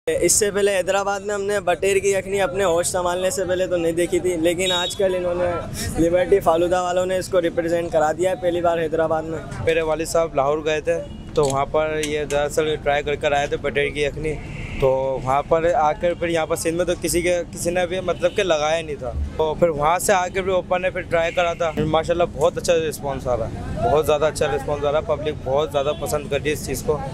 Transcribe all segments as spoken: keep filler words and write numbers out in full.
इससे पहले हैदराबाद में हमने बटेर की यखनी अपने होश संभालने से पहले तो नहीं देखी थी, लेकिन आजकल इन्होंने लिबर्टी फालूदा वालों ने इसको रिप्रेजेंट करा दिया है पहली बार हैदराबाद में। मेरे वालिद साहब लाहौर गए थे तो वहाँ पर ये दरअसल ट्राई कर कर आए थे बटेर की यखनी, तो वहाँ पर आकर फिर यहाँ पर सिंध में तो किसी के किसी ने भी मतलब कि लगाया नहीं था, तो फिर वहाँ से आकर फिर ओपन ने फिर ट्राई करा था। माशाल्लाह बहुत अच्छा रिस्पांस आ रहा है, बहुत ज़्यादा अच्छा रिस्पांस आ रहा है, पब्लिक बहुत ज़्यादा पसंद कर रही है इस चीज़ को।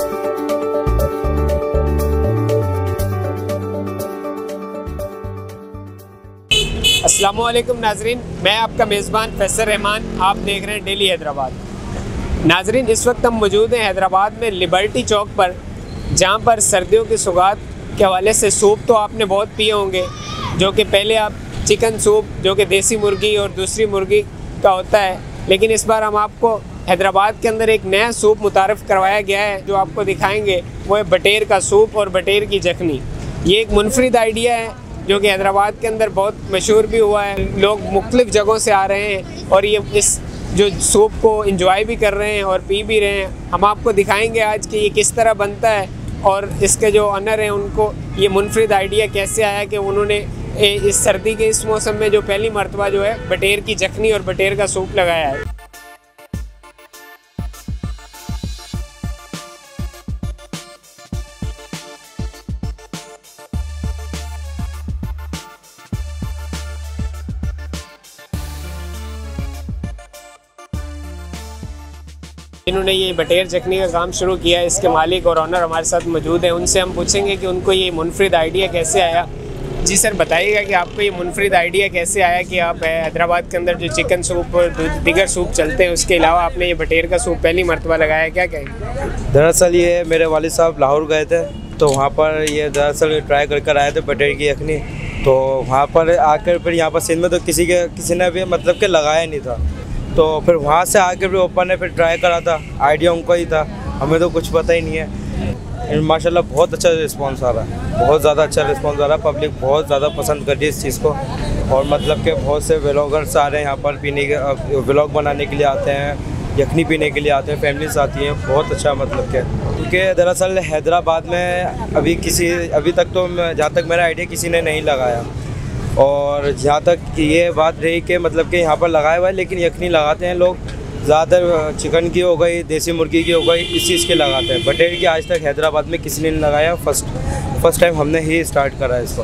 अस्सलामुअलैकुम नाजरीन, मैं आपका मेज़बान फैसल रहमान, आप देख रहे हैं डेली हैदराबाद। नाजरीन, इस वक्त हम मौजूद हैं हैदराबाद में लिबर्टी चौक पर, जहां पर सर्दियों की सौगात के हवाले से सूप तो आपने बहुत पिए होंगे, जो कि पहले आप चिकन सूप जो कि देसी मुर्गी और दूसरी मुर्गी का होता है, लेकिन इस बार हम आपको हैदराबाद के अंदर एक नया सूप मुतारफ़ करवाया गया है। जो आपको दिखाएंगे वो है बटेर का सूप और बटेर की यखनी। ये एक मुनफरिद आइडिया है जो कि हैदराबाद के अंदर बहुत मशहूर भी हुआ है। लोग मुख्तलिफ़ जगहों से आ रहे हैं और ये इस जो सूप को इंजॉय भी कर रहे हैं और पी भी रहे हैं। हम आपको दिखाएंगे आज कि ये किस तरह बनता है और इसके जो ऑनर हैं उनको ये मुनफरिद आइडिया कैसे आया कि उन्होंने इस सर्दी के इस मौसम में जो पहली मरतबा जो है बटेर की यखनी और बटेर का सूप लगाया है। इन्होंने ये बटेर चखनी का काम शुरू किया है, इसके मालिक और ऑनर हमारे साथ मौजूद हैं। उनसे हम पूछेंगे कि उनको ये मुनफरिद आइडिया कैसे आया। जी सर, बताइएगा कि आपको ये मुनफरिद आइडिया कैसे आया कि आप हैदराबाद के अंदर जो चिकन सूप और दीगर सूप चलते हैं उसके अलावा आपने ये बटेर का सूप पहली मरतबा लगाया, क्या कहेंगे? दरअसल ये मेरे वालिद साहब लाहौर गए थे तो वहाँ पर ये दरअसल ट्राई कर कर आए थे बटेर की यखनी, तो वहाँ पर आकर फिर यहाँ पर सिंध में तो किसी के किसी ने भी मतलब कि लगाया नहीं था, तो फिर वहाँ से आके फिर ओपन ने फिर ट्राई करा था। आइडिया उनको ही था, हमें तो कुछ पता ही नहीं है। माशाल्लाह बहुत अच्छा रिस्पांस आ रहा है, बहुत ज़्यादा अच्छा रिस्पांस आ रहा है, पब्लिक बहुत ज़्यादा पसंद कर रही है इस चीज़ को। और मतलब कि बहुत से व्लॉगर्स आ रहे हैं यहाँ पर पीने के, व्लॉग बनाने के लिए आते हैं, यखनी पीने के लिए आते हैं, फैमिलीज आती हैं। बहुत अच्छा मतलब कि क्योंकि दरअसल हैदराबाद में अभी किसी अभी तक तो जहाँ तक मेरा आइडिया किसी ने नहीं लगाया, और जहाँ तक ये बात रही कि मतलब कि यहाँ पर लगाया हुआ है, लेकिन यखनी लगाते हैं लोग ज़्यादातर चिकन की हो गई, देसी मुर्गी की हो गई, इस चीज़ के लगाते हैं। बटेर की आज तक हैदराबाद में किसी ने नहीं लगाया, फर्स्ट फर्स्ट टाइम हमने ही स्टार्ट करा है इसको।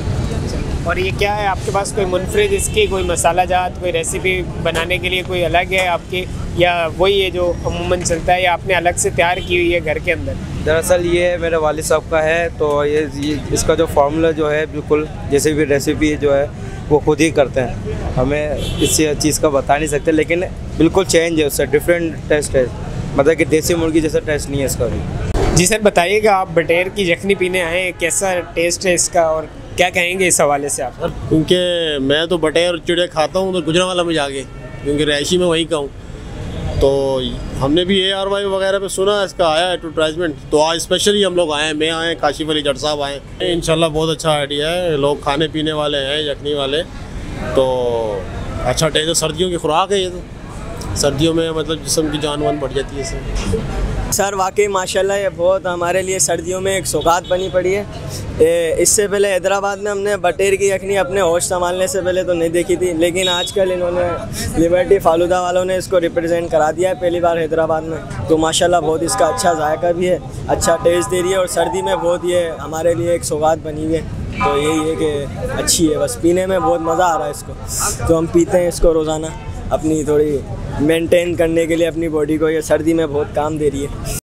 और ये क्या है आपके पास कोई मुनफरिद इसकी कोई मसाला जात, कोई रेसिपी बनाने के लिए कोई अलग है आपकी, या वही है जो अमूमन चलता है, या आपने अलग से तैयार की हुई है घर के अंदर? दरअसल ये मेरे वालिद साहब का है, तो ये, ये इसका जो फार्मूला जो है बिल्कुल जैसे भी रेसिपी जो है वो खुद ही करते हैं। हमें इस चीज़ का बता नहीं सकते, लेकिन बिल्कुल चेंज है, उससे डिफरेंट टेस्ट है, मतलब कि देसी मुर्गी जैसा टेस्ट नहीं है इसका भी। जी सर, बताइएगा आप बटेर की यखनी पीने आए हैं, कैसा टेस्ट है इसका और क्या कहेंगे इस हवाले से आप? क्योंकि मैं तो बटेर और चिड़े खाता हूँ तो गुजरांवाला में जाके, क्योंकि रहायशी में वहीं का हूँ, तो हमने भी ए आर वाई वगैरह पे सुना इसका आया है एडवर्टाइजमेंट, तो आज स्पेशली हम लोग आए हैं, मैं आए, काशिफ अली जट साहब आए। इंशाल्लाह बहुत अच्छा आइडिया है, लोग खाने पीने वाले हैं यखनी वाले, तो अच्छा टेस्ट है। सर्दियों की खुराक है ये, तो सर्दियों में मतलब जिस्म की जान वान बढ़ जाती है इससे। सर वाकई माशाल्लाह ये बहुत हमारे लिए सर्दियों में एक सौगात बनी पड़ी है। ए, इससे पहले हैदराबाद में हमने बटेर की यखनी अपने होश संभालने से पहले तो नहीं देखी थी, लेकिन आजकल इन्होंने लिबर्टी फालूदा वालों ने इसको रिप्रेजेंट करा दिया है पहली बार हैदराबाद में, तो माशाल्लाह बहुत इसका अच्छा जायका भी है, अच्छा टेस्ट दे रही है, और सर्दी में बहुत ये हमारे लिए एक सौगात बनी हुई है। तो यही है कि अच्छी है, बस पीने में बहुत मज़ा आ रहा है इसको, तो हम पीते हैं इसको रोज़ाना अपनी थोड़ी मेंटेन करने के लिए अपनी बॉडी को। ये सर्दी में बहुत काम दे रही है।